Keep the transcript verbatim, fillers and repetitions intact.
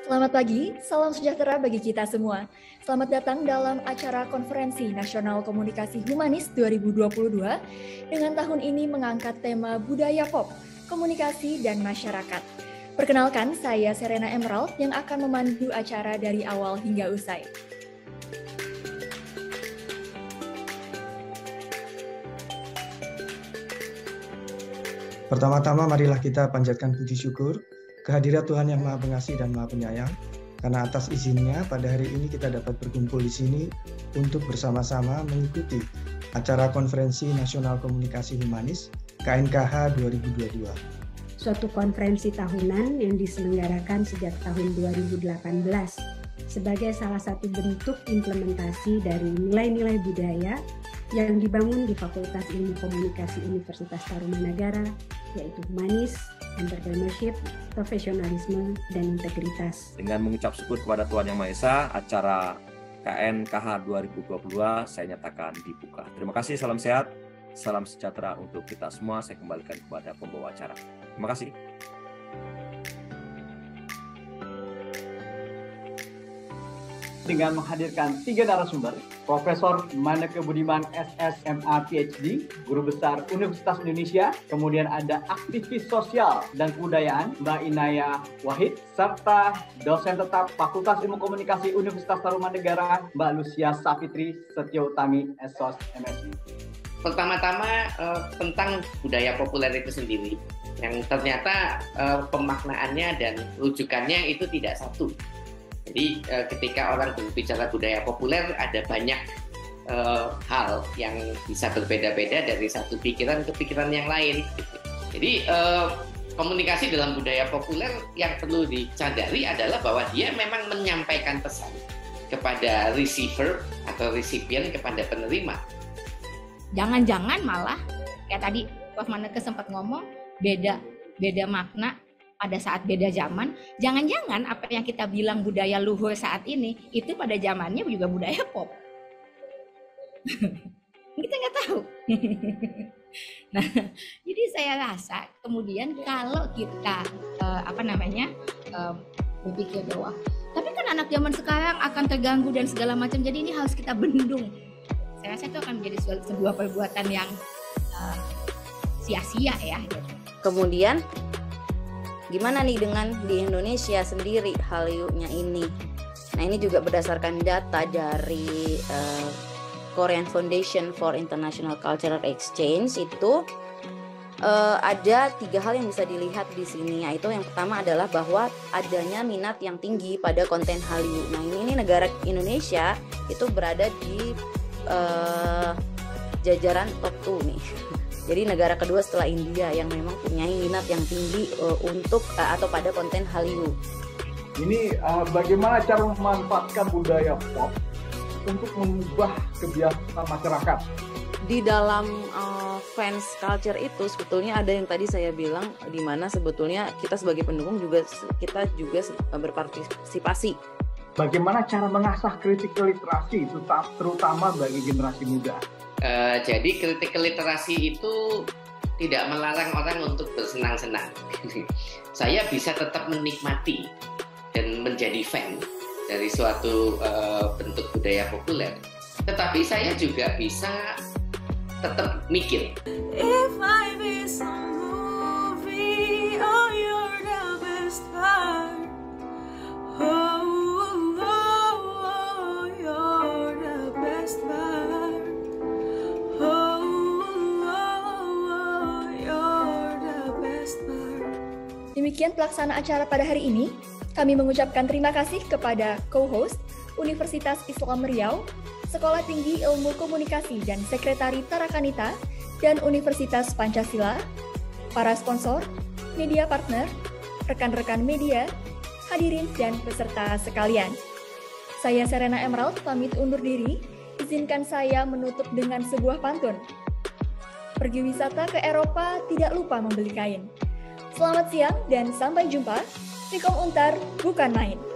Selamat pagi, salam sejahtera bagi kita semua. Selamat datang dalam acara Konferensi Nasional Komunikasi Humanis dua ribu dua puluh dua dengan tahun ini mengangkat tema Budaya Pop, Komunikasi dan Masyarakat. Perkenalkan, saya Serena Emerald yang akan memandu acara dari awal hingga usai. Pertama-tama marilah kita panjatkan puji syukur kehadirat Tuhan yang Maha Pengasih dan Maha Penyayang, karena atas izinnya pada hari ini kita dapat berkumpul di sini untuk bersama-sama mengikuti acara Konferensi Nasional Komunikasi Humanis K N K H dua ribu dua puluh dua. Suatu konferensi tahunan yang diselenggarakan sejak tahun dua ribu delapan belas sebagai salah satu bentuk implementasi dari nilai-nilai budaya yang dibangun di Fakultas Ilmu Komunikasi Universitas Tarumanagara, yaitu humanis, entrepreneurship, profesionalisme, dan integritas. Dengan mengucap syukur kepada Tuhan Yang Maha Esa, acara K N K H dua ribu dua puluh dua saya nyatakan dibuka. Terima kasih, salam sehat, salam sejahtera untuk kita semua. Saya kembalikan kepada pembawa acara. Terima kasih. Dengan menghadirkan tiga narasumber, Profesor Maneke Budiman S S M A P H D, Guru Besar Universitas Indonesia, kemudian ada aktivis sosial dan kebudayaan Mbak Inaya Wahid, serta dosen tetap Fakultas Ilmu Komunikasi Universitas Tarumanegara Mbak Lucia Safitri Setioutami S O S M S I. Pertama-tama eh, tentang budaya populer itu sendiri, yang ternyata eh, pemaknaannya dan rujukannya itu tidak satu. Jadi eh, ketika orang berbicara budaya populer ada banyak eh, hal yang bisa berbeda-beda dari satu pikiran ke pikiran yang lain. Jadi eh, komunikasi dalam budaya populer yang perlu dicadari adalah bahwa dia memang menyampaikan pesan kepada receiver atau recipient, kepada penerima. Jangan-jangan malah kayak tadi Prof Maneke sempat ngomong beda beda makna pada saat beda zaman. Jangan-jangan apa yang kita bilang budaya luhur saat ini itu pada zamannya juga budaya pop. Kita nggak tahu. Nah, jadi saya rasa kemudian kalau kita uh, apa namanya uh, berpikir bahwa tapi kan anak zaman sekarang akan terganggu dan segala macam, jadi ini harus kita bendung. Saya rasa itu akan menjadi sebuah perbuatan yang uh, sia-sia ya. Kemudian gimana nih dengan di Indonesia sendiri Hallyu-nya ini? Nah, ini juga berdasarkan data dari uh, Korean Foundation for International Cultural Exchange. Itu uh, ada tiga hal yang bisa dilihat di sini, yaitu yang pertama adalah bahwa adanya minat yang tinggi pada konten Hallyu. Nah, ini, ini negara Indonesia itu berada di uh, jajaran top dua nih. Jadi negara kedua setelah India yang memang punya minat yang tinggi uh, untuk uh, atau pada konten Hallyu. Ini uh, bagaimana cara memanfaatkan budaya pop untuk mengubah kebiasaan masyarakat? Di dalam uh, fans culture itu sebetulnya ada yang tadi saya bilang, di mana sebetulnya kita sebagai pendukung juga kita juga berpartisipasi. Bagaimana cara mengasah critical literasi itu terutama bagi generasi muda? Uh, jadi critical literasi itu tidak melarang orang untuk bersenang-senang. Saya bisa tetap menikmati dan menjadi fan dari suatu uh, bentuk budaya populer. Tetapi saya juga bisa tetap mikir. If I be some movie, oh you're the best part. Oh, oh, oh, you're the best part. Demikian pelaksana acara pada hari ini. Kami mengucapkan terima kasih kepada co-host Universitas Islam Riau, Sekolah Tinggi Ilmu Komunikasi dan Sekretari Tarakanita, dan Universitas Pancasila, para sponsor, media partner, rekan-rekan media, hadirin dan peserta sekalian. Saya Serena Emerald pamit undur diri. Izinkan saya menutup dengan sebuah pantun. Pergi wisata ke Eropa, tidak lupa membeli kain. Selamat siang dan sampai jumpa. Tikom Untar bukan main.